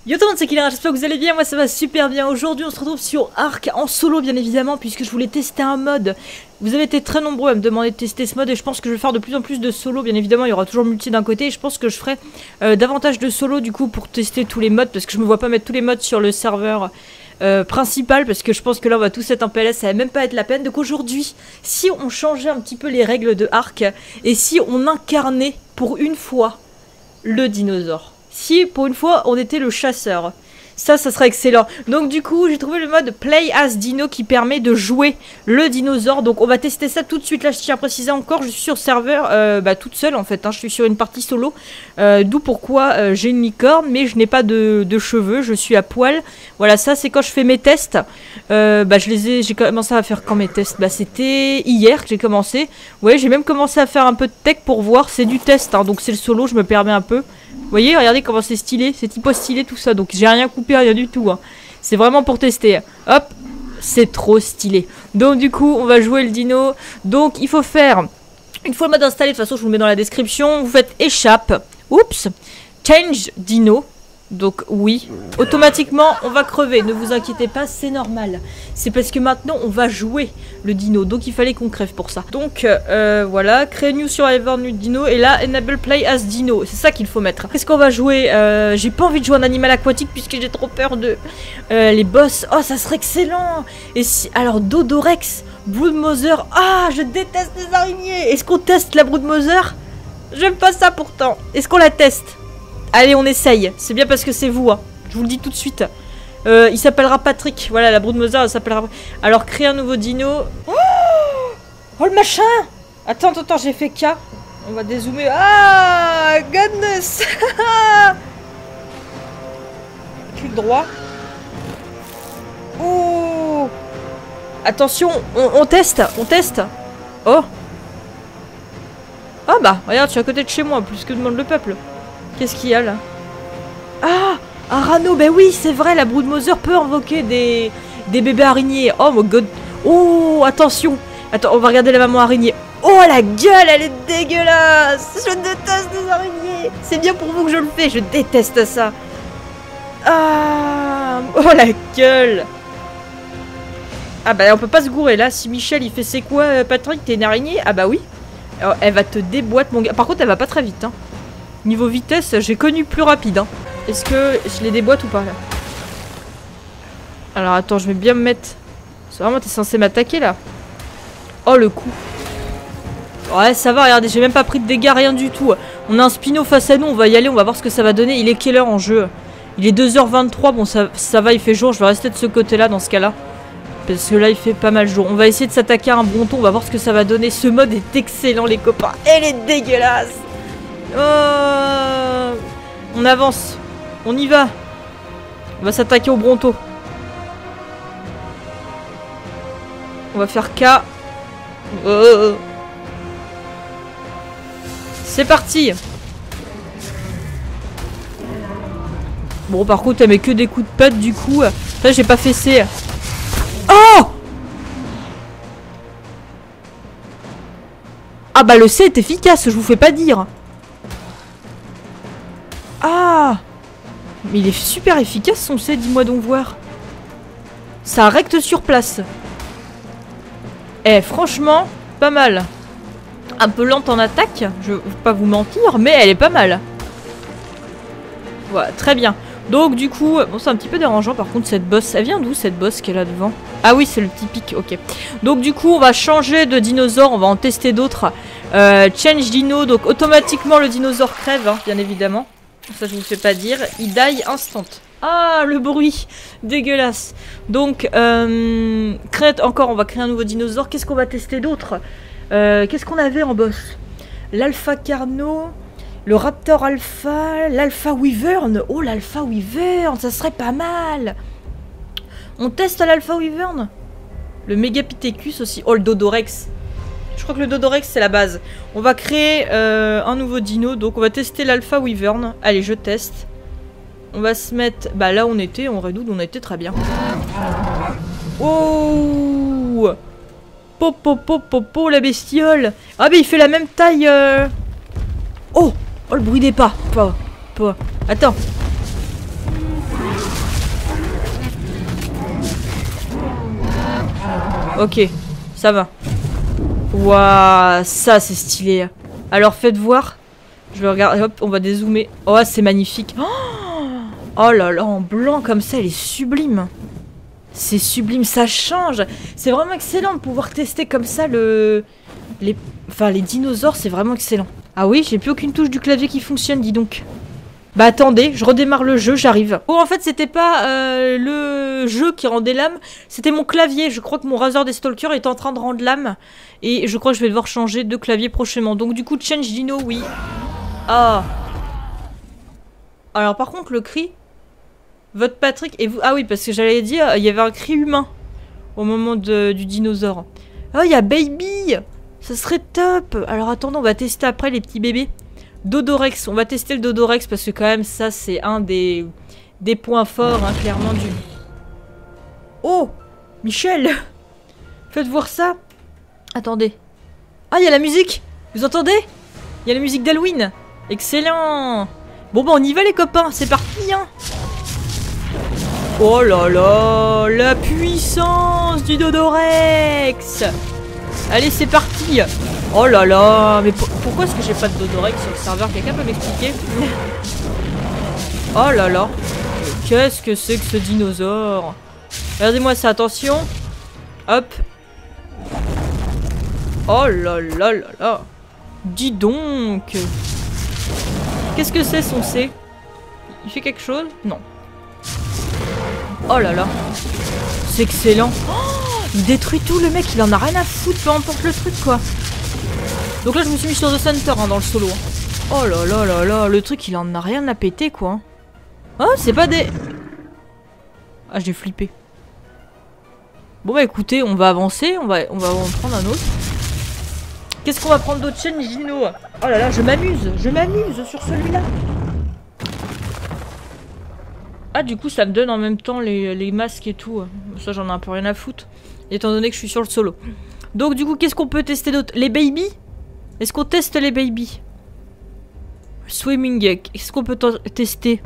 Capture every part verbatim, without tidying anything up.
Yo tout le monde, c'est Killer, j'espère que vous allez bien, moi ça va super bien. Aujourd'hui on se retrouve sur Ark en solo bien évidemment, puisque je voulais tester un mode. Vous avez été très nombreux à me demander de tester ce mode et je pense que je vais faire de plus en plus de solo. Bien évidemment il y aura toujours multi d'un côté et je pense que je ferai euh, davantage de solo du coup pour tester tous les modes, parce que je me vois pas mettre tous les modes sur le serveur euh, principal, parce que je pense que là on va tous être en P L S, ça va même pas être la peine. Donc aujourd'hui, si on changeait un petit peu les règles de Ark et si on incarnait pour une fois le dinosaure. Si pour une fois on était le chasseur, ça ça serait excellent. Donc du coup j'ai trouvé le mode Play as Dino qui permet de jouer le dinosaure. Donc on va tester ça tout de suite. Là je tiens à préciser encore, je suis sur serveur euh, bah, toute seule en fait hein. Je suis sur une partie solo, euh, d'où pourquoi euh, j'ai une licorne mais je n'ai pas de, de cheveux, je suis à poil. Voilà, ça c'est quand je fais mes tests. euh, Bah je les ai, j'ai commencé à faire quand mes tests, bah c'était hier que j'ai commencé. Ouais, j'ai même commencé à faire un peu de tech pour voir, c'est du test hein, donc c'est le solo, je me permets un peu. Vous voyez, regardez comment c'est stylé, c'est typo stylé tout ça, donc j'ai rien coupé, rien du tout hein. C'est vraiment pour tester. Hop, c'est trop stylé. Donc du coup on va jouer le dino. Donc il faut faire, une fois le mode installé, de toute façon je vous le mets dans la description, vous faites échappe, oups, change dino. Donc oui, automatiquement on va crever, ne vous inquiétez pas, c'est normal. C'est parce que maintenant on va jouer le dino, donc il fallait qu'on crève pour ça. Donc euh, voilà, créer new survivor new dino, et là enable play as dino, c'est ça qu'il faut mettre. Qu'est-ce qu'on va jouer? euh, J'ai pas envie de jouer un animal aquatique puisque j'ai trop peur de euh, les boss. Oh ça serait excellent. Et si, alors Dodorex, Broodmother, ah je déteste les araignées. Est-ce qu'on teste la Broodmother? J'aime pas ça pourtant. Est-ce qu'on la teste? Allez, on essaye. C'est bien parce que c'est vous, hein. Je vous le dis tout de suite. Euh, il s'appellera Patrick. Voilà, la Broodmother, elle s'appellera... Alors, créer un nouveau dino. Oh, oh le machin. Attends, attends, attends, j'ai fait K. On va dézoomer. Ah, goodness. Clic droit. Oh. Attention, on, on teste, on teste. Oh. Ah bah, regarde, tu es à côté de chez moi, plus que demande le peuple. Qu'est-ce qu'il y a là? Ah, un rano, ben oui, c'est vrai, la Broodmother peut invoquer des, des bébés araignées. Oh mon god. Oh, attention. Attends, on va regarder la maman araignée. Oh, la gueule, elle est dégueulasse. Je déteste les araignées. C'est bien pour vous que je le fais, je déteste ça. Ah, oh la gueule. Ah bah on peut pas se gourer là. Si Michel il fait c'est quoi Patrick, t'es une araignée? Ah bah oui. Alors, elle va te déboîter mon gars. Par contre elle va pas très vite hein. Niveau vitesse, j'ai connu plus rapide. Hein. Est-ce que je les déboîte ou pas là? Alors attends, je vais bien me mettre. C'est vraiment, t'es censé m'attaquer là? Oh le coup. Ouais, ça va, regardez, j'ai même pas pris de dégâts, rien du tout. On a un Spino face à nous, on va y aller, on va voir ce que ça va donner. Il est quelle heure en jeu? Il est deux heures vingt-trois, bon ça, ça va, il fait jour. Je vais rester de ce côté là dans ce cas là. Parce que là il fait pas mal jour. On va essayer de s'attaquer à un bronton, on va voir ce que ça va donner. Ce mode est excellent les copains. Elle est dégueulasse. Oh, on avance, on y va. On va s'attaquer au bronto. On va faire K. Oh. C'est parti. Bon par contre elle met que des coups de patte du coup. Là j'ai pas fait C. Oh. Ah bah le C est efficace, je vous fais pas dire. Ah, mais il est super efficace son C, dis-moi donc voir. Ça recte sur place. Eh, franchement, pas mal. Un peu lente en attaque, je vais pas vous mentir, mais elle est pas mal. Voilà, très bien. Donc du coup, bon c'est un petit peu dérangeant par contre cette boss. Elle vient d'où cette boss qui est là devant? Ah oui, c'est le typique, ok. Donc du coup, on va changer de dinosaure, on va en tester d'autres. Euh, change dino, donc automatiquement le dinosaure crève, hein, bien évidemment. Ça je vous fais pas dire, il die instant. Ah le bruit dégueulasse. Donc euh, créer encore, on va créer un nouveau dinosaure. Qu'est-ce qu'on va tester d'autre? euh, Qu'est-ce qu'on avait en boss? L'alpha carno, le raptor alpha, l'alpha wyvern. Oh l'alpha wyvern, ça serait pas mal. On teste l'alpha wyvern. Le megapithecus aussi. Oh le dodorex. Je crois que le Dodorex c'est la base. On va créer euh, un nouveau dino. Donc on va tester l'Alpha Wyvern. Allez, je teste. On va se mettre... Bah là on était, on Redwood, on était très bien. Oh, Popo popo popo la bestiole. Ah mais il fait la même taille euh... Oh, oh le bruit des pas. Pas, pas. Attends. Ok, ça va. Waouh, ça c'est stylé. Alors faites voir. Je vais regarder, hop, on va dézoomer. Oh, c'est magnifique. Oh là là, en blanc comme ça, elle est sublime. C'est sublime, ça change. C'est vraiment excellent de pouvoir tester comme ça le... Les... Enfin, les dinosaures, c'est vraiment excellent. Ah oui, j'ai plus aucune touche du clavier qui fonctionne, dis donc. Bah attendez, je redémarre le jeu, j'arrive. Oh, en fait, c'était pas euh, le jeu qui rendait l'âme, c'était mon clavier. Je crois que mon Razer des Stalkers est en train de rendre l'âme. Et je crois que je vais devoir changer de clavier prochainement. Donc du coup, change dino, oui. Ah. Alors par contre, le cri... Votre Patrick et vous... Ah oui, parce que j'allais dire, il y avait un cri humain au moment de, du dinosaure. Oh, il y a Baby. Ça serait top. Alors attendons, on va tester après les petits bébés. Dodorex, on va tester le Dodorex parce que quand même ça c'est un des, des points forts hein, clairement du... Oh Michel. Faites voir ça. Attendez. Ah, il y a la musique. Vous entendez? Il y a la musique d'Halloween. Excellent. Bon bah on y va les copains, c'est parti hein. Oh là là, la puissance du Dodorex. Allez, c'est parti. Oh là là, mais pour, pourquoi est-ce que j'ai pas de Dodorex sur le serveur? Quelqu'un peut m'expliquer? Oh là là, qu'est-ce que c'est que ce dinosaure? Regardez-moi ça, attention. Hop. Oh là là là là. Dis donc. Qu'est-ce que c'est son C? Il fait quelque chose? Non. Oh là là. C'est excellent. Oh, il détruit tout le mec, il en a rien à foutre, peu importe le truc quoi. Donc là je me suis mis sur The Center hein, dans le solo. Oh là là là là, le truc il en a rien à péter quoi. Oh c'est pas des... Ah j'ai flippé. Bon bah écoutez, on va avancer, on va, on va en prendre un autre. Qu'est-ce qu'on va prendre d'autre chaîne Gino? Oh là là, je m'amuse, je m'amuse sur celui-là. Ah du coup ça me donne en même temps les, les masques et tout. Ça j'en ai un peu rien à foutre. Étant donné que je suis sur le solo. Donc du coup qu'est-ce qu'on peut tester d'autre? Les baby? Est-ce qu'on teste les baby? Swimming, est-ce qu'on peut tester?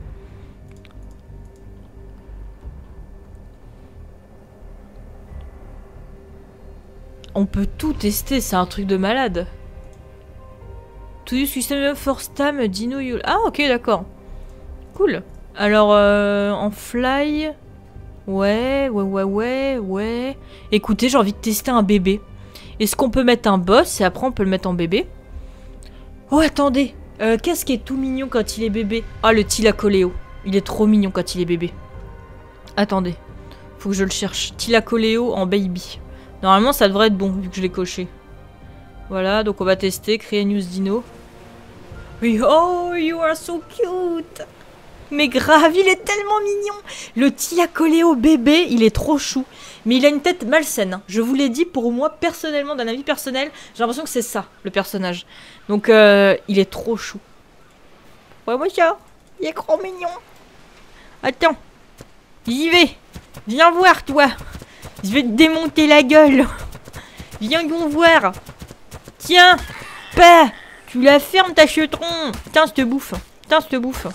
On peut tout tester, c'est un truc de malade. To use system first time dino you... Ah ok d'accord. Cool. Alors euh, en fly... Ouais, ouais, ouais, ouais, ouais... Écoutez, j'ai envie de tester un bébé. Est-ce qu'on peut mettre un boss et après on peut le mettre en bébé? Oh attendez, euh, qu'est-ce qui est tout mignon quand il est bébé? Ah le Tilacoleo. Il est trop mignon quand il est bébé. Attendez, faut que je le cherche. Tilacoleo en baby. Normalement ça devrait être bon vu que je l'ai coché. Voilà, donc on va tester, créer news dino. Oui, oh you are so cute. Mais grave, il est tellement mignon. Le Tilacoleo bébé, il est trop chou. Mais il a une tête malsaine. Hein. Je vous l'ai dit, pour moi, personnellement, d'un avis personnel, j'ai l'impression que c'est ça, le personnage. Donc, euh, il est trop chou. Ouais, moi, ça, il est trop mignon. Attends, j'y vais. Viens voir, toi. Je vais te démonter la gueule. Viens donc voir. Tiens, pas. Tu la fermes, ta chetron. Tiens, je te bouffe. Tiens, je te bouffe.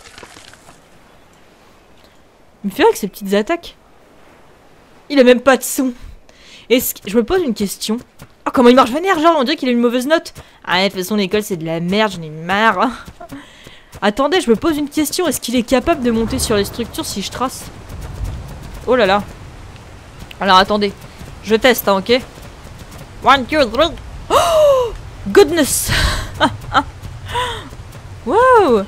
Il me fait avec ces petites attaques. Il a même pas de son. Est-ce que... Je me pose une question. Oh, comment il marche vénère, genre, on dirait qu'il a une mauvaise note. Ah, de toute façon, l'école, c'est de la merde, j'en ai marre. Attendez, je me pose une question. Est-ce qu'il est capable de monter sur les structures si je trace? Oh là là. Alors, attendez. Je teste, hein, ok? One, two, three. Oh goodness. Wow.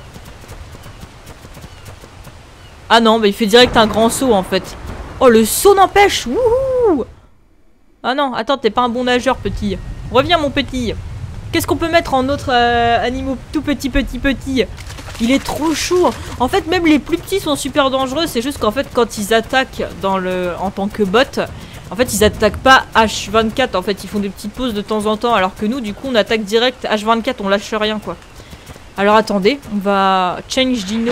Ah non, bah il fait direct un grand saut en fait. Oh, le saut n'empêche. Wouhou. Ah non, attends, t'es pas un bon nageur, petit. Reviens, mon petit. Qu'est-ce qu'on peut mettre en autre euh, animaux tout petit, petit, petit? Il est trop chou. En fait, même les plus petits sont super dangereux. C'est juste qu'en fait, quand ils attaquent dans le... en tant que bot, en fait, ils attaquent pas H vingt-quatre. En fait, ils font des petites pauses de temps en temps. Alors que nous, du coup, on attaque direct H vingt-quatre. On lâche rien, quoi. Alors, attendez. On va change dino.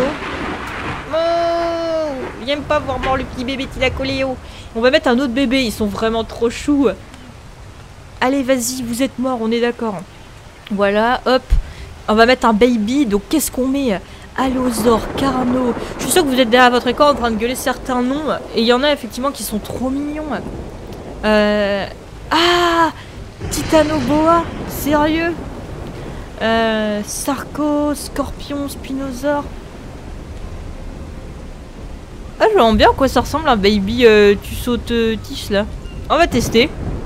Oh, j'aime pas voir mort le petit bébé Tilacoleo. On va mettre un autre bébé. Ils sont vraiment trop choux. Allez, vas-y, vous êtes morts. On est d'accord. Voilà, hop. On va mettre un baby. Donc, qu'est-ce qu'on met? Allosaure, Carno. Je suis sûre que vous êtes derrière votre écran en train de gueuler certains noms. Et il y en a effectivement qui sont trop mignons. Euh, Ah, Titanoboa, sérieux? euh, Sarco, Scorpion, Spinosaure. Ah, je vois bien à quoi ça ressemble un baby euh, tu sautes euh, tige là. On va tester.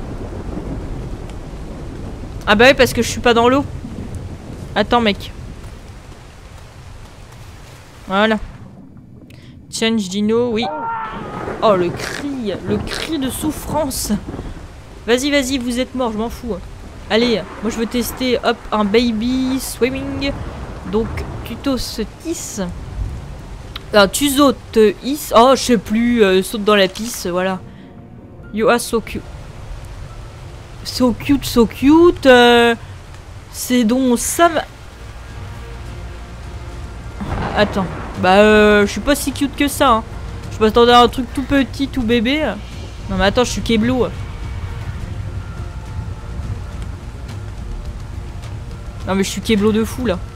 Ah bah oui, parce que je suis pas dans l'eau. Attends mec. Voilà. Change dino, oui. Oh le cri, le cri de souffrance. Vas-y, vas-y, vous êtes mort, je m'en fous. Allez, moi je veux tester, hop, un baby swimming. Donc, tutos tis. Ah, tu sautes is. Oh, je sais plus, euh, saute dans la pisse, voilà. You are so cute. So cute, so cute. Euh, C'est donc Sam. Attends. Bah, euh, je suis pas si cute que ça. Hein. Je m'attendais à un truc tout petit, tout bébé. Non, mais attends, je suis Keblo. Non, mais je suis Keblo de fou là.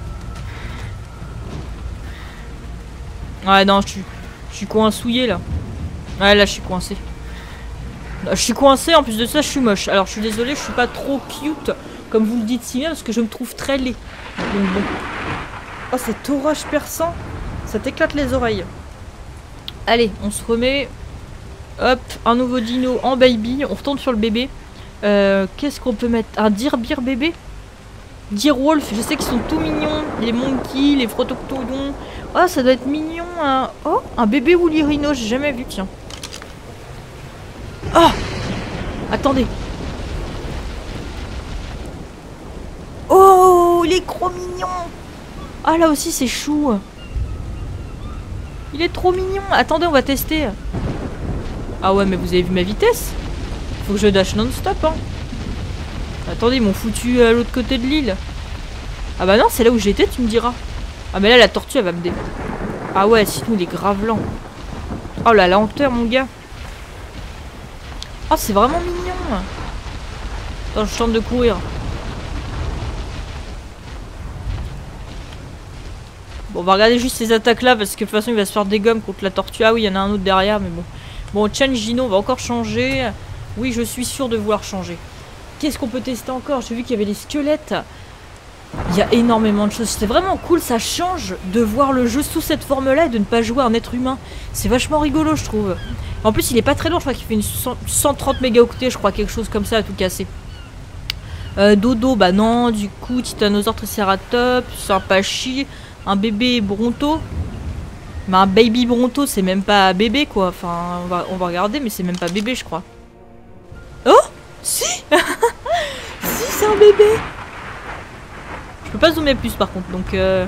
Ouais, non, je suis, je suis coincouillé là. Ouais, là, je suis coincé. Je suis coincé, en plus de ça, je suis moche. Alors, je suis désolée, je suis pas trop cute, comme vous le dites si bien, parce que je me trouve très laid. Donc bon. Oh, cet orage perçant, ça t'éclate les oreilles. Allez, on se remet. Hop, un nouveau dino en baby. On retourne sur le bébé. Euh, Qu'est-ce qu'on peut mettre? Un Deerbeer bébé? Deerwolf, je sais qu'ils sont tout mignons. Les monkeys, les frotoctodons. Oh, ça doit être mignon. Hein. Oh, un bébé woolly rhino, j'ai jamais vu, tiens. Oh! Attendez. Oh, il est trop mignon. Ah, là aussi, c'est chou. Il est trop mignon. Attendez, on va tester. Ah ouais, mais vous avez vu ma vitesse? Faut que je dash non-stop, hein. Attendez, ils m'ont foutu à l'autre côté de l'île. Ah bah non, c'est là où j'étais, tu me diras. Ah mais là, la tortue, elle va me dé... Ah ouais, sinon, il est grave lent. Oh, la lenteur, mon gars. Oh, c'est vraiment mignon. Attends, je tente de courir. Bon, on va regarder juste ces attaques-là, parce que de toute façon, il va se faire des gommes contre la tortue. Ah oui, il y en a un autre derrière, mais bon. Bon, Change Dino, on va encore changer. Oui, je suis sûr de vouloir changer. Qu'est-ce qu'on peut tester encore? J'ai vu qu'il y avait des squelettes. Il y a énormément de choses. C'est vraiment cool, ça change de voir le jeu sous cette forme-là et de ne pas jouer un être humain. C'est vachement rigolo, je trouve. En plus, il est pas très lourd, je crois qu'il fait une cent trente mégaoctets, je crois, quelque chose comme ça, à tout casser. Euh, Dodo, bah non, du coup, Titanosaure, Triceratops, un Pachi, un bébé Bronto. Mais un baby Bronto, c'est même pas bébé, quoi. Enfin, on va, on va regarder, mais c'est même pas bébé, je crois. Oh! Si! Si, c'est un bébé! Je peux pas zoomer plus, par contre, donc... Euh...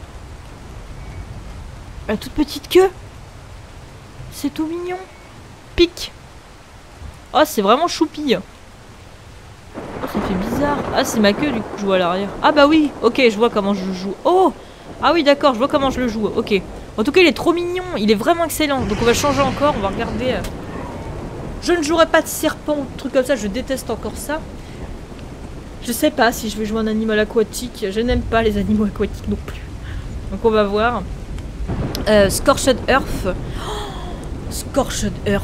La toute petite queue! C'est tout mignon! Pique! Oh, c'est vraiment choupi! Oh, ça fait bizarre! Ah, c'est ma queue, du coup, je vois à l'arrière. Ah bah oui! Ok, je vois comment je joue. Oh! Ah oui, d'accord, je vois comment je le joue. Ok. En tout cas, il est trop mignon! Il est vraiment excellent! Donc on va changer encore, on va regarder... Euh... Je ne jouerai pas de serpent ou de trucs comme ça, je déteste encore ça. Je sais pas si je vais jouer un animal aquatique. Je n'aime pas les animaux aquatiques non plus. Donc on va voir. Euh, Scorched Earth. Oh, Scorched Earth.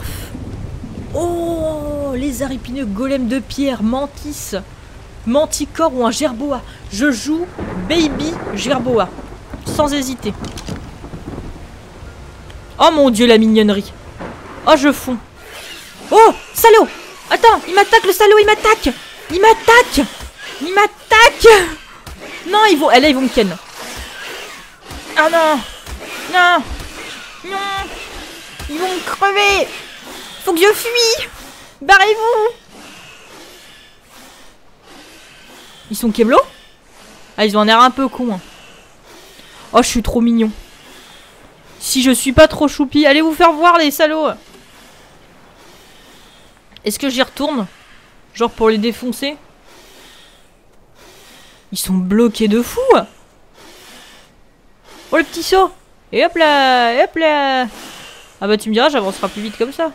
Oh, les aripineux golem de pierre, mantis, manticore ou un gerboa. Je joue baby gerboa. Sans hésiter. Oh mon dieu, la mignonnerie. Oh, je fonds. Oh, salaud! Attends, il m'attaque le salaud, il m'attaque! Il m'attaque! Il m'attaque! Non, ils vont... Eh, là, ils vont me ken. Ah non! Non! Non! Ils vont me crever! Faut que je fuis! Barrez-vous! Ils sont Keblo? Ah, ils ont un air un peu con. Hein. Oh, je suis trop mignon. Si je suis pas trop choupi, allez vous faire voir, les salauds! Est-ce que j'y retourne? Genre pour les défoncer? Ils sont bloqués de fou! Oh le petit saut! Et hop là! Et hop là! Ah bah tu me diras, j'avancerai plus vite comme ça.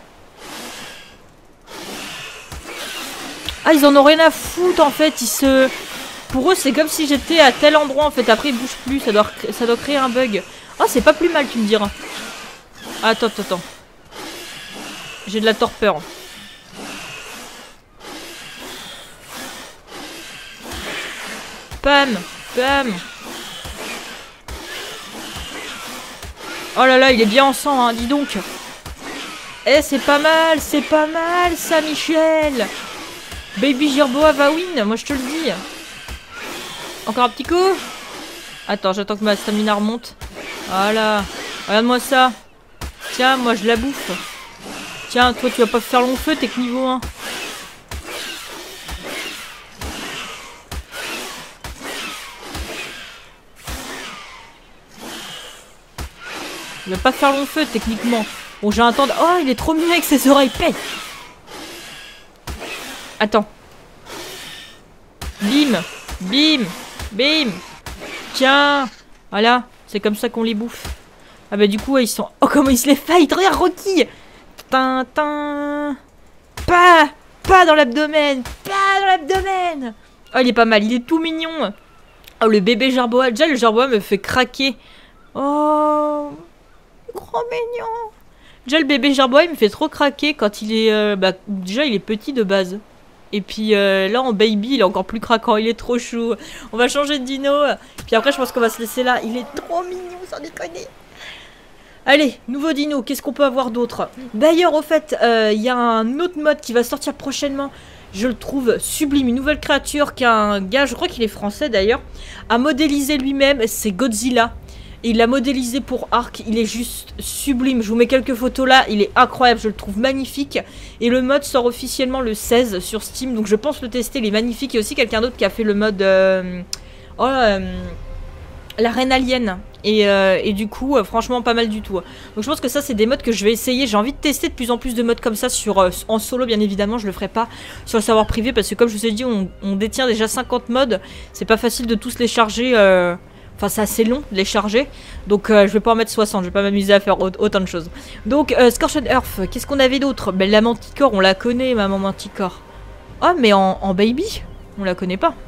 Ah, ils en ont rien à foutre en fait, ils se... Pour eux c'est comme si j'étais à tel endroit en fait, après ils bougent plus, ça doit, ça doit créer un bug. Oh, c'est pas plus mal, tu me diras. Attends, attends, attends. J'ai de la torpeur. Pam, pam. Oh là là, il est bien en sang, hein, dis donc. Eh, c'est pas mal, c'est pas mal ça, Michel. Baby Gerboa va win, moi je te le dis. Encore un petit coup. Attends, j'attends que ma stamina remonte. Voilà. Regarde-moi ça. Tiens, moi je la bouffe. Tiens, toi tu vas pas faire long feu, t'es que niveau un. Il va pas faire long feu techniquement. Bon, j'ai un temps de... Oh, il est trop mignon avec ses oreilles. Paix. Attends. Bim. Bim. Bim. Tiens. Voilà. C'est comme ça qu'on les bouffe. Ah bah du coup, ils sont... Oh, comment ils se les fight. Regarde, Rocky. Tintin. Pas. Pas dans l'abdomen. Pas dans l'abdomen. Oh, il est pas mal. Il est tout mignon. Oh, le bébé Gerboa. Déjà, le Gerboa me fait craquer. Oh... Gros mignon. Déjà le bébé Gerboa il me fait trop craquer quand il est... Euh, bah, déjà il est petit de base. Et puis euh, là en baby il est encore plus craquant, il est trop chou. On va changer de dino. Puis après je pense qu'on va se laisser là. Il est trop mignon sans déconner. Allez, nouveau dino, qu'est-ce qu'on peut avoir d'autre? D'ailleurs au fait, il euh, y a un autre mode qui va sortir prochainement. Je le trouve sublime, une nouvelle créature qu'un gars, je crois qu'il est français d'ailleurs, a modélisé lui-même, c'est Godzilla. Et il l'a modélisé pour Ark, il est juste sublime. Je vous mets quelques photos là, il est incroyable, je le trouve magnifique. Et le mode sort officiellement le seize sur Steam, donc je pense le tester, il est magnifique. Il y a aussi quelqu'un d'autre qui a fait le mode... Euh, oh, euh, la reine alien. Et, euh, et du coup, euh, franchement, pas mal du tout. Donc je pense que ça, c'est des modes que je vais essayer. J'ai envie de tester de plus en plus de modes comme ça sur, euh, en solo, bien évidemment. Je le ferai pas sur le serveur privé parce que comme je vous ai dit, on, on détient déjà cinquante modes. C'est pas facile de tous les charger... Euh, Enfin, c'est assez long de les charger. Donc, euh, je vais pas en mettre soixante. Je vais pas m'amuser à faire autant de choses. Donc, euh, Scorched Earth. Qu'est-ce qu'on avait d'autre? Ben, la Manticore, on la connaît, maman Manticore. Oh, mais en, en baby, on la connaît pas.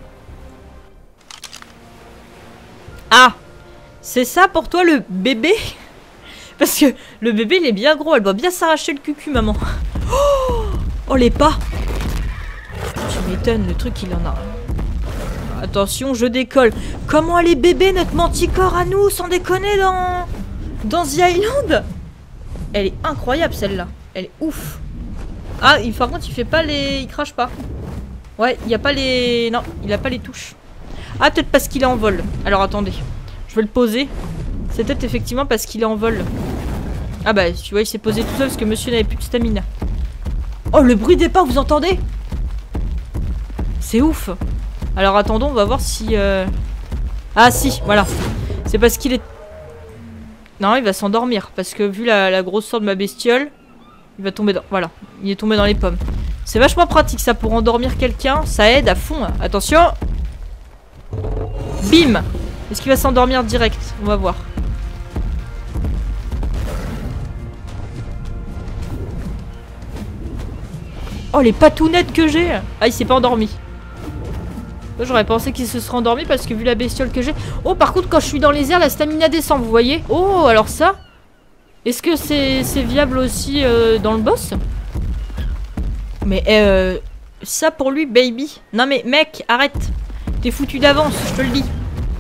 Ah, c'est ça pour toi le bébé? Parce que le bébé, il est bien gros. Elle doit bien s'arracher le cucu, maman. Oh, oh les pas. Tu m'étonnes, le truc, il en a... Attention, je décolle. Comment elle est bébé, notre Manticore à nous, sans déconner, dans... Dans The Island? Elle est incroyable, celle-là. Elle est ouf. Ah, il, par contre, il fait pas les... Il crache pas. Ouais, il y a pas les... Non, il a pas les touches. Ah, peut-être parce qu'il est en vol. Alors, attendez. Je vais le poser. C'est peut-être effectivement parce qu'il est en vol. Ah bah, tu vois, il s'est posé tout seul parce que monsieur n'avait plus de stamina. Oh, le bruit des pas, vous entendez? C'est ouf. Alors attendons, on va voir si... Euh... Ah si, voilà. C'est parce qu'il est... Non, il va s'endormir. Parce que vu la, la grosseur de ma bestiole, il va tomber dans... Voilà, il est tombé dans les pommes. C'est vachement pratique ça pour endormir quelqu'un. Ça aide à fond. Attention. Bim. Est-ce qu'il va s'endormir direct? On va voir. Oh, les patounettes que j'ai. Ah, il s'est pas endormi. J'aurais pensé qu'il se serait endormi parce que vu la bestiole que j'ai... Oh, par contre, quand je suis dans les airs, la stamina descend, vous voyez? Oh, alors ça... Est-ce que c'est c'est viable aussi euh, dans le boss? Mais euh... ça pour lui, baby. Non mais, mec, arrête. T'es foutu d'avance, je te le dis.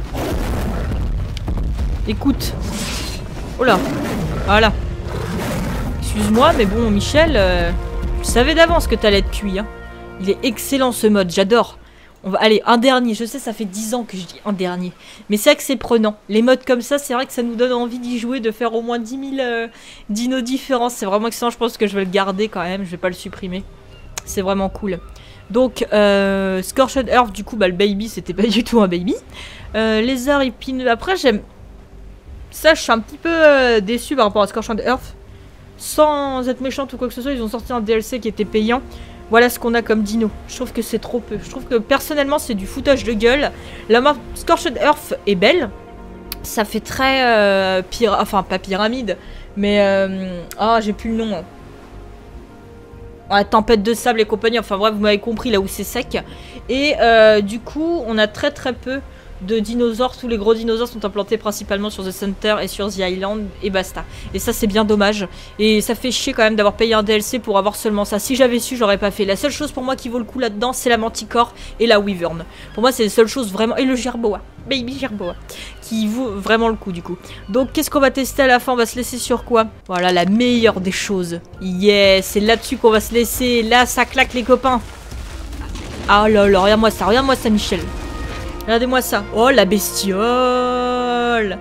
Écoute. Oh là. Voilà. Excuse-moi, mais bon, Michel... Euh, je savais d'avance que t'allais être cuit, hein. Il est excellent ce mode, j'adore. On va aller un dernier, je sais ça fait dix ans que je dis un dernier. Mais c'est vrai que c'est prenant. Les modes comme ça, c'est vrai que ça nous donne envie d'y jouer, de faire au moins dix mille euh, dinos différents. C'est vraiment excellent, je pense que je vais le garder quand même, je vais pas le supprimer. C'est vraiment cool. Donc, euh, Scorched Earth, du coup, bah le baby, c'était pas du tout un baby. Euh, lézard épineux, après j'aime... Ça, je suis un petit peu euh, déçu par rapport à Scorched Earth. Sans être méchante ou quoi que ce soit, ils ont sorti un D L C qui était payant. Voilà ce qu'on a comme dino. Je trouve que c'est trop peu. Je trouve que personnellement c'est du foutage de gueule. La map Scorched Earth est belle. Ça fait très euh, pyra... Enfin pas pyramide. Mais euh... ah j'ai plus le nom. Ouais, tempête de sable et compagnie. Enfin bref vous m'avez compris là où c'est sec. Et euh, du coup on a très très peu de dinosaures. Tous les gros dinosaures sont implantés principalement sur The Center et sur The Island et basta. Et ça c'est bien dommage. Et ça fait chier quand même d'avoir payé un D L C pour avoir seulement ça. Si j'avais su, j'aurais pas fait. La seule chose pour moi qui vaut le coup là-dedans, c'est la Manticore et la Wyvern. Pour moi c'est les seules choses vraiment... Et le Gerboa. Baby Gerboa. Qui vaut vraiment le coup du coup. Donc qu'est-ce qu'on va tester à la fin? On va se laisser sur quoi? Voilà, la meilleure des choses. Yes, c'est là-dessus qu'on va se laisser. Là ça claque les copains. Ah là là, regarde-moi ça, regarde-moi ça Michel. Regardez-moi ça. Oh la bestiole.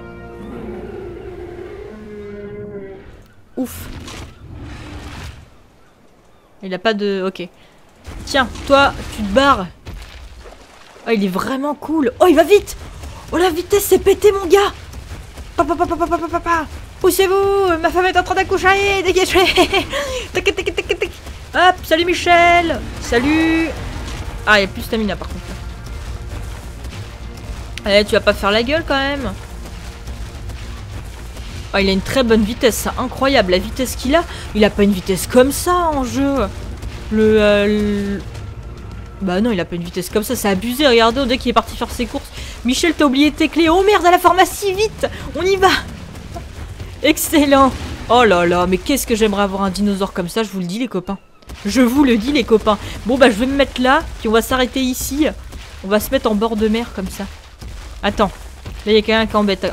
Ouf. Il a pas de... Ok. Tiens, toi, tu te barres. Oh, il est vraiment cool. Oh, il va vite. Oh, la vitesse, c'est pété, mon gars. Papa, papa, papa, papa, papa. Poussez-vous. Ma femme est en train d'accoucher. Dégagez. Tac, tac, tac, tac, tac. Hop, salut Michel. Salut. Ah, il y a plus de stamina, par contre. Eh, tu vas pas faire la gueule, quand même. Oh, il a une très bonne vitesse, c'est incroyable. La vitesse qu'il a, il a pas une vitesse comme ça en jeu. Le... Euh, le... Bah non, il a pas une vitesse comme ça, c'est abusé. Regardez, on dirait qu'il est parti faire ses courses. Michel, t'as oublié tes clés. Oh merde, à la pharmacie, vite. On y va. Excellent. Oh là là, mais qu'est-ce que j'aimerais avoir un dinosaure comme ça, je vous le dis les copains. Je vous le dis les copains. Bon bah je vais me mettre là, puis on va s'arrêter ici. On va se mettre en bord de mer comme ça. Attends, là il y a quelqu'un qui embête.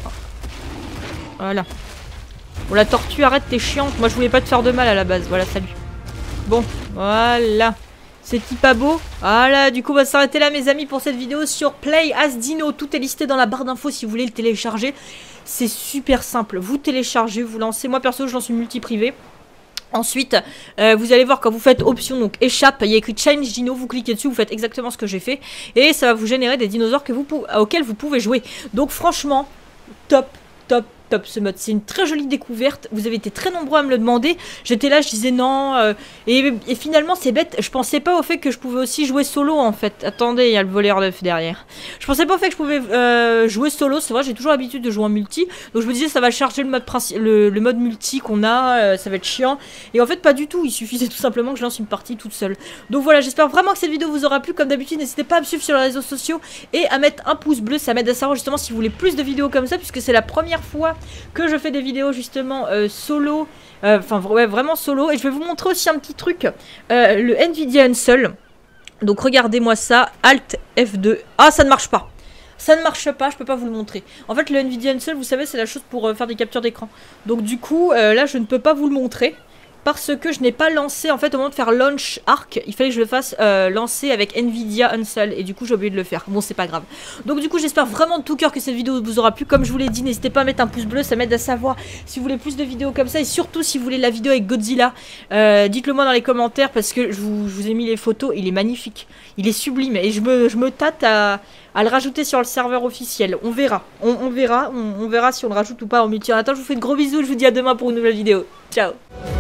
Voilà. Bon la tortue, arrête, t'es chiante. Moi je voulais pas te faire de mal à la base. Voilà, salut. Bon, voilà. C'est-il pas beau? Voilà, du coup on va s'arrêter là mes amis pour cette vidéo sur Play as Dino. Tout est listé dans la barre d'infos si vous voulez le télécharger. C'est super simple. Vous téléchargez, vous lancez. Moi perso je lance une multi-privée. Ensuite, euh, vous allez voir quand vous faites option, donc échappe, il y a écrit Change Dino, vous cliquez dessus, vous faites exactement ce que j'ai fait. Et ça va vous générer des dinosaures que vous auxquels vous pouvez jouer. Donc franchement, top, top, top ce mode. C'est une très jolie découverte. Vous avez été très nombreux à me le demander. J'étais là, je disais non. Euh, et, et finalement, c'est bête. Je pensais pas au fait que je pouvais aussi jouer solo en fait. Attendez, il y a le voleur d'œuf derrière. Je pensais pas au fait que je pouvais euh, jouer solo. C'est vrai, j'ai toujours l'habitude de jouer en multi. Donc je me disais, ça va charger le mode, le, le mode multi qu'on a. Euh, ça va être chiant. Et en fait, pas du tout. Il suffisait tout simplement que je lance une partie toute seule. Donc voilà, j'espère vraiment que cette vidéo vous aura plu. Comme d'habitude, n'hésitez pas à me suivre sur les réseaux sociaux et à mettre un pouce bleu. Ça m'aide à savoir justement si vous voulez plus de vidéos comme ça, puisque c'est la première fois que je fais des vidéos justement euh, solo, enfin euh, ouais, vraiment solo. Et je vais vous montrer aussi un petit truc, euh, le Nvidia Unsell. Donc regardez-moi ça, Alt F deux. Ah, ça ne marche pas. Ça ne marche pas, je peux pas vous le montrer. En fait, le Nvidia Unsell, vous savez, c'est la chose pour euh, faire des captures d'écran. Donc du coup, euh, là, je ne peux pas vous le montrer. Parce que je n'ai pas lancé, en fait, au moment de faire Launch Arc, il fallait que je le fasse euh, lancer avec Nvidia Unsell. Et du coup, j'ai oublié de le faire. Bon, c'est pas grave. Donc, du coup, j'espère vraiment de tout cœur que cette vidéo vous aura plu. Comme je vous l'ai dit, n'hésitez pas à mettre un pouce bleu. Ça m'aide à savoir si vous voulez plus de vidéos comme ça. Et surtout, si vous voulez la vidéo avec Godzilla, euh, dites-le moi dans les commentaires. Parce que je vous, je vous ai mis les photos. Il est magnifique. Il est sublime. Et je me, je me tâte à, à le rajouter sur le serveur officiel. On verra. On, on verra. On, on verra si on le rajoute ou pas en multi. En attendant, je vous fais de gros bisous. Je vous dis à demain pour une nouvelle vidéo. Ciao.